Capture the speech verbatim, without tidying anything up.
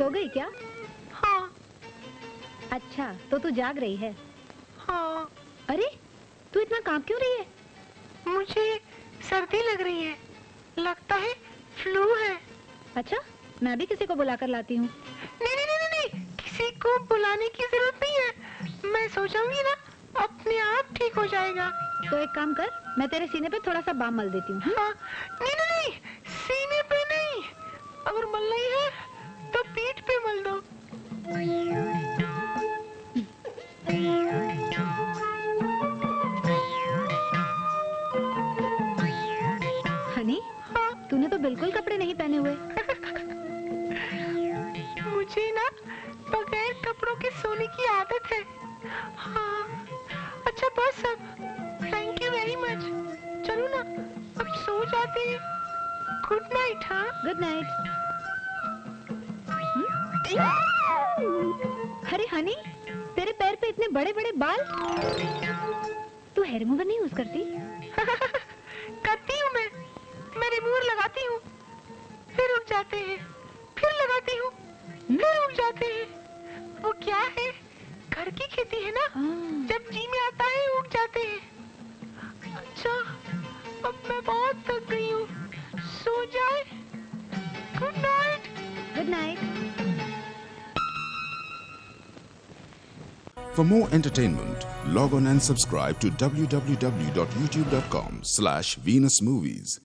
सो गई क्या? हाँ। अच्छा, तो तू जाग रही है? हाँ। अरे, तू इतना कांप क्यों रही है? मुझे सर्दी लग रही है, लगता है फ्लू है। अच्छा, मैं भी किसी को बुलाकर लाती हूँ। नहीं नहीं नहीं नहीं, किसी को बुलाने की जरूरत नहीं है, मैं सो जाऊंगी ना, अपने आप ठीक हो जाएगा। तो एक काम कर, मैं तेरे सीने पे थोड़ा सा बाम मल देती हूँ। हाँ, नहीं नहीं नहीं, सीने पे नहीं, अगर मलना ही है तो पीठ पे मल दो। हनी, हाँ? तूने तो बिल्कुल कपड़े नहीं पहने हुए। मुझे ना बगैर कपड़ों के सोने की आदत है। हाँ, अच्छा बस अब, थैंक यू वेरी मच। चलो ना, अब सो जाते हैं। Good night. हाँ, गुड नाइट। अरे हनी, तेरे पैर पे इतने बड़े बड़े बाल। तू हेयर रिमूवर नहीं यूज करती? करती हूँ मैं मैं रिमूवर लगाती हूँ, फिर उग जाते हैं, फिर लगाती हूँ, फिर उग जाते हैं। वो क्या है, घर की खेती है ना, जब जी में आता है उग जाते हैं। अच्छा, अब मैं बहुत थक गई हूँ, सो जाए। Good night. Good night. For more entertainment, log on and subscribe to w w w dot youtube dot com slash Venus Movies.